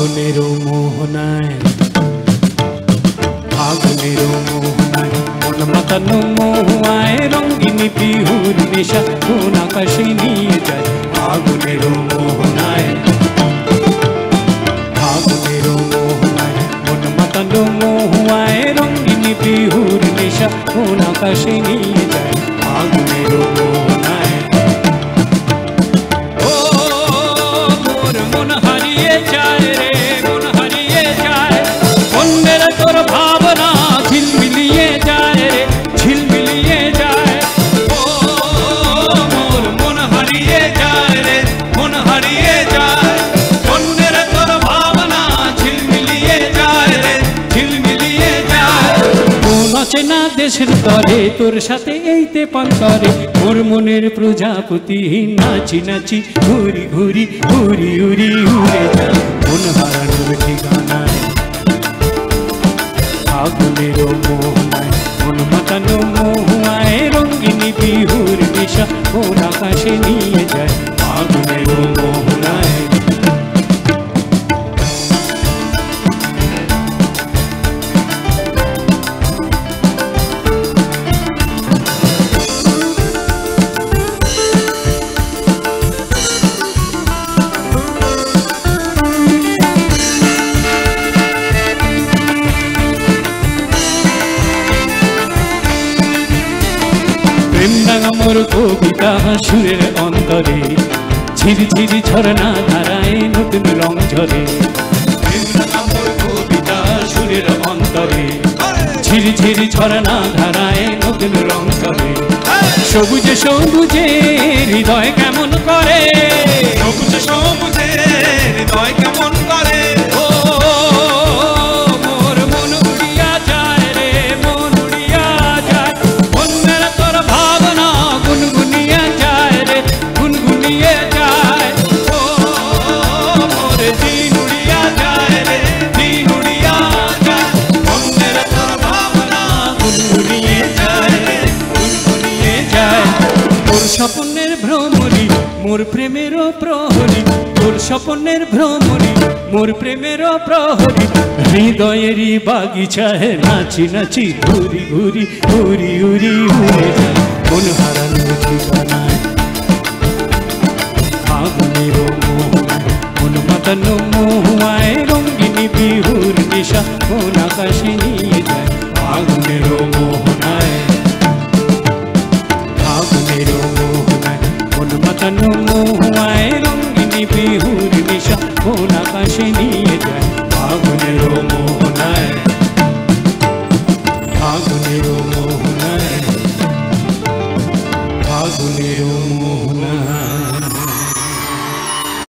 ফাগুনের মোহনায়, ফাগুনের মোহনায় মন মাতানো মহুয়ায় রঙ্গিনী বিহুর নেশা কোন আকাশে নিয়ে যায়। ফাগুনের মোহনায়, ফাগুনের মোহনায় মন মাতানো মহুয়ায় রঙ্গিনী বিহুর নেশা কোন আকাশে নিয়ে যায়। ফাগুনের মোহনায় চেনা দেশের তরে তোর সাথে এইতে পান্তরে মোর মনের প্রজাপতি নাচি নাচি ঘুরি ঘুরি ঘুরি উড়ি উড়ে যায় মন হারানোর ঠিকানায়। ফাগুনের মোহনায় মন মাতানো মহুয়ায় রঙ্গিনী বিহুর নেশা কোন আকাশে নিয়ে যায়। ফাগুনের মোহনায় মোর কবিতা সুরের অন্তরে ঝিরি ঝিরি ঝরনা ধারায় নতুন রং ঝরে। মোর কবিতা সুরের অন্তরে ঝিরি ঝিরি ঝরনা ধারায় নতুন রং ঝরে। সবুজে সবুজে হৃদয় কেমন করে, সবুজে সবুজে হৃদয় কেমন করে। স্বপ্নের ভ্রমরি মোর প্রেমেরও প্রহরী, তোর স্বপ্নের ভ্রমরি মোর প্রেমেরও প্রহরী হৃদয়েরই বাগিচায় নাচি নাচি ঘুরি ঘুরি ঘুরি উড়ি উড়ে যায় মন হারানোর ঠিকানায়। ফাগুনের মোহনায় মন মাতানো মহুয়ায় রঙ্গিনী বিহুর নেশা কোন আকাশে নিয়ে যায়। ফাগুনের মোহনায়, ফাগুনের মোহনায় মন মাতানো